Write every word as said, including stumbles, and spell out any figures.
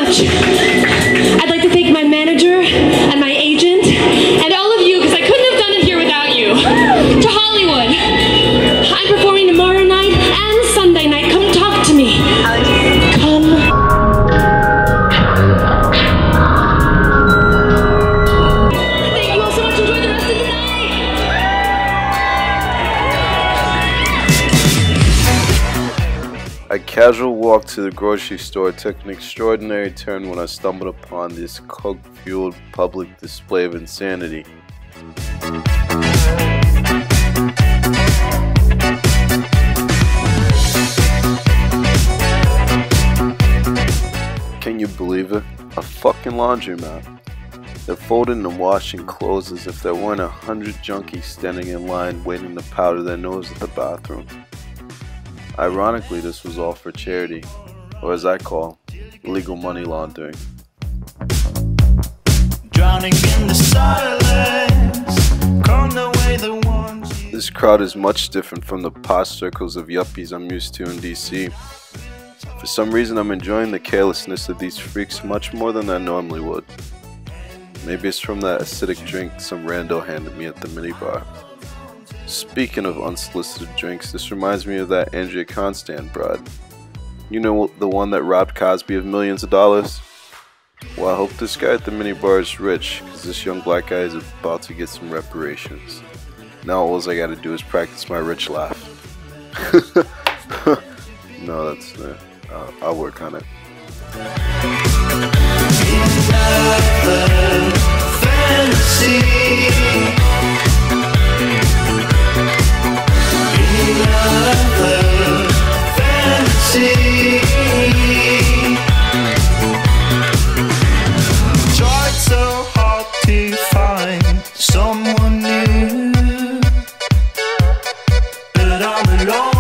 much. I'd like to thank my manager and my agent and all of you, because I couldn't have done it here without you. To Hollywood. I'm performing tomorrow night and Sunday night. Come talk to me. Come. Thank you all so much. Enjoy the rest of the night. A casual walk to the grocery store took an extraordinary turn when I stumbled upon this coke-fueled public display of insanity. Can you believe it? A fucking laundromat. They're folding and washing clothes as if there weren't a hundred junkies standing in line waiting to powder their nose at the bathroom. Ironically, this was all for charity, or as I call, illegal money laundering. Drowning in the silence, away the ones. This crowd is much different from the posh circles of yuppies I'm used to in D C. For some reason, I'm enjoying the carelessness of these freaks much more than I normally would. Maybe it's from that acidic drink some rando handed me at the minibar. Speaking of unsolicited drinks, this reminds me of that Andrea Constand broad. You know, the one that robbed Cosby of millions of dollars? Well, I hope this guy at the minibar is rich, because this young black guy is about to get some reparations. Now all I gotta do is practice my rich laugh. No, that's uh, uh, I'll work on it. Tried so hard to find someone new, but I'm alone.